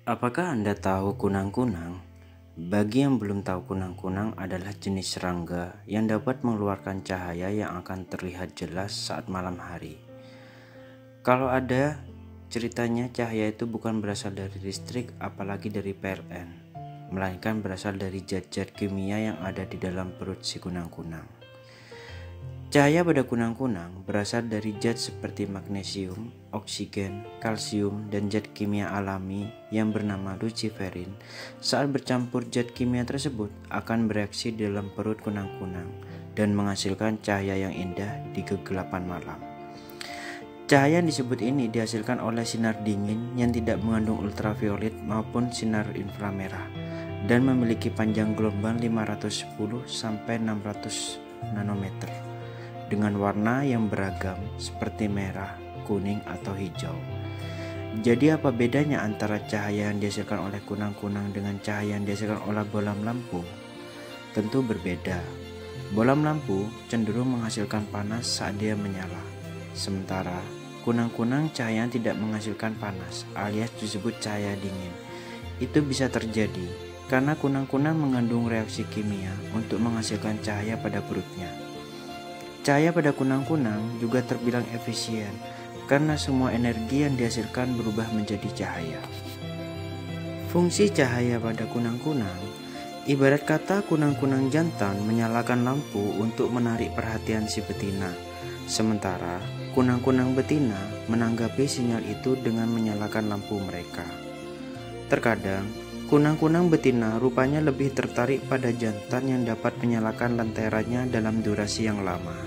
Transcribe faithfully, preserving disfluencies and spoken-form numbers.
Apakah Anda tahu kunang-kunang? Bagi yang belum tahu, kunang-kunang adalah jenis serangga yang dapat mengeluarkan cahaya yang akan terlihat jelas saat malam hari. Kalau ada ceritanya, cahaya itu bukan berasal dari listrik apalagi dari P L N, melainkan berasal dari zat-zat kimia yang ada di dalam perut si kunang-kunang. Cahaya pada kunang-kunang berasal dari zat seperti magnesium, oksigen, kalsium, dan zat kimia alami yang bernama luciferin. Saat bercampur, zat kimia tersebut akan bereaksi di dalam perut kunang-kunang dan menghasilkan cahaya yang indah di kegelapan malam. Cahaya yang disebut ini dihasilkan oleh sinar dingin yang tidak mengandung ultraviolet maupun sinar inframerah dan memiliki panjang gelombang lima ratus sepuluh sampai enam ratus nanometer. Dengan warna yang beragam seperti merah, kuning, atau hijau. Jadi apa bedanya antara cahaya yang dihasilkan oleh kunang-kunang dengan cahaya yang dihasilkan oleh bohlam lampu? Tentu berbeda. Bohlam lampu cenderung menghasilkan panas saat dia menyala. Sementara kunang-kunang cahaya tidak menghasilkan panas, alias disebut cahaya dingin. Itu bisa terjadi karena kunang-kunang mengandung reaksi kimia untuk menghasilkan cahaya pada perutnya. Cahaya pada kunang-kunang juga terbilang efisien karena semua energi yang dihasilkan berubah menjadi cahaya. Fungsi cahaya pada kunang-kunang ibarat kata kunang-kunang jantan menyalakan lampu untuk menarik perhatian si betina, sementara kunang-kunang betina menanggapi sinyal itu dengan menyalakan lampu mereka. Terkadang kunang-kunang betina rupanya lebih tertarik pada jantan yang dapat menyalakan lenteranya dalam durasi yang lama.